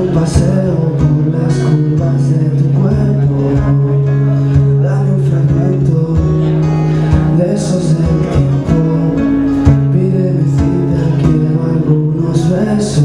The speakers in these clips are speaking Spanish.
paseo por las curvas de tu cuerpo. Dame un fragmento de esos del tiempo. Pídeme cita, quiero algunos besos.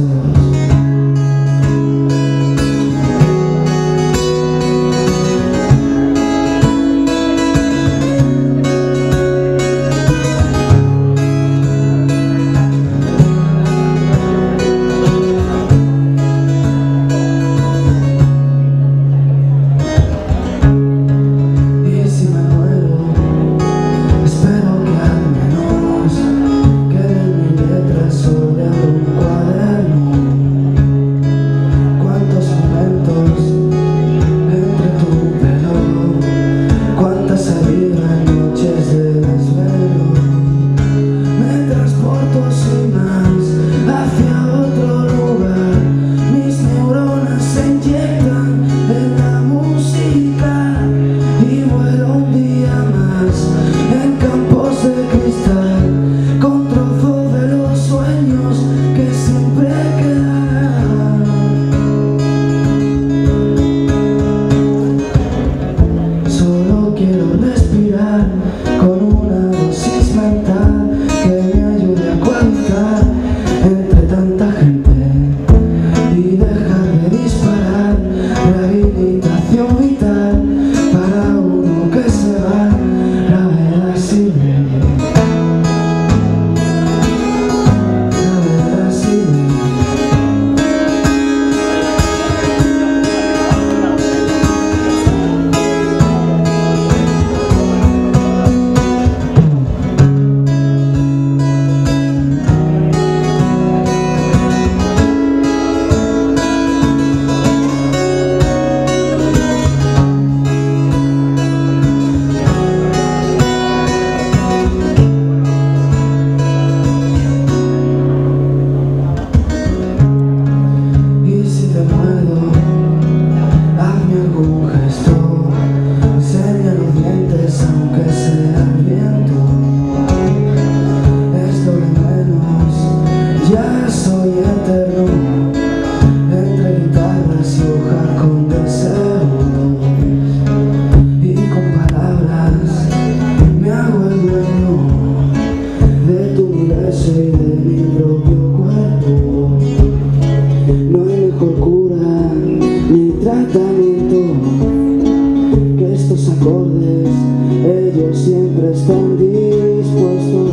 Que estos acordes, ellos siempre están dispuestos.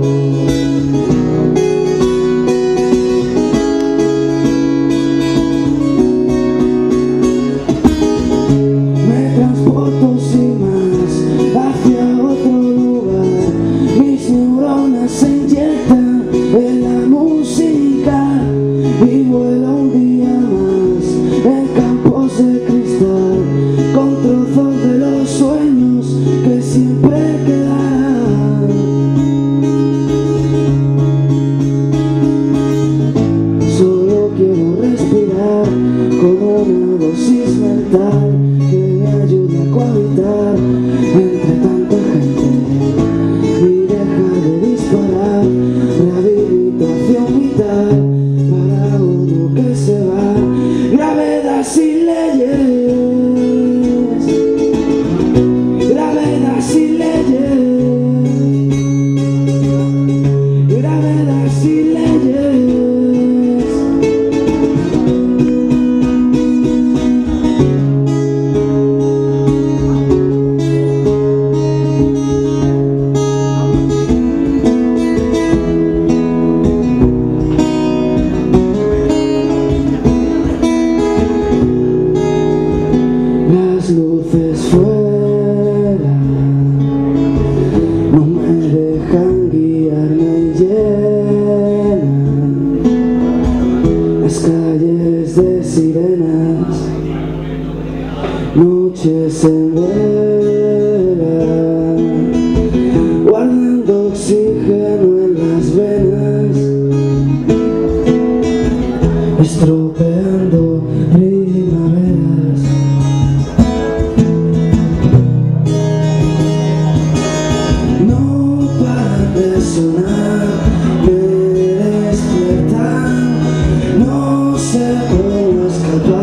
Me transporto sin más hacia otro lugar. Mis neuronas se inyectan en la música y vuelo un día más en campos de cristal, con trozos de los sueños que siempre quedan. Solo quiero respirar con una dosis mental que me ayude a cohabitar entre tanta gente y dejar de disparar. Rehabilitación vital para uno que se va. Gravedad sin leyes, gravedad sin leyes, gravedad sin leyes. Las luces fuera no me dejan guiarme y llenan las calles de sirenas, noches en vela, guardando oxígeno en las venas, estropeando primaveras. Sonar, me despiertan, no sé cómo escapar.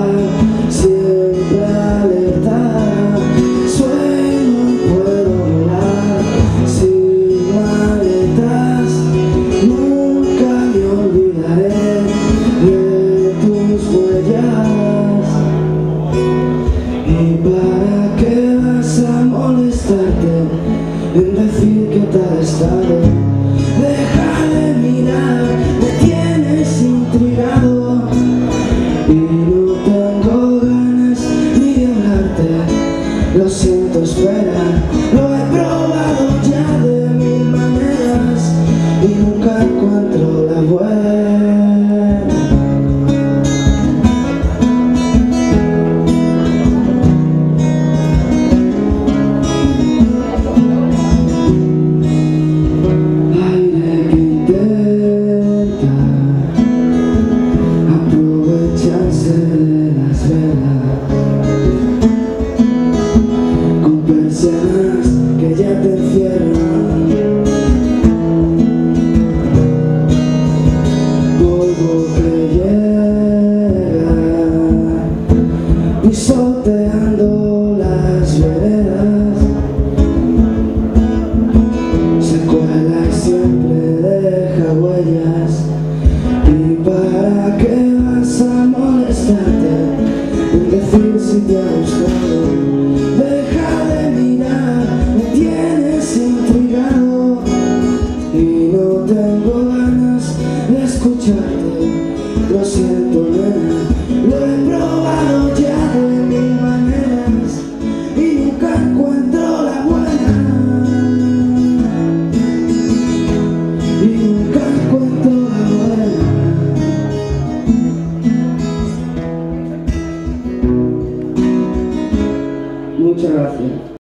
si te ha gustado. Deja de mirar, me tienes intrigado y no tengo ganas de escucharte. Lo siento, nena, lo he probado ya de mil maneras y nunca encuentro la buena. Y nunca encuentro la buena. Muchas gracias.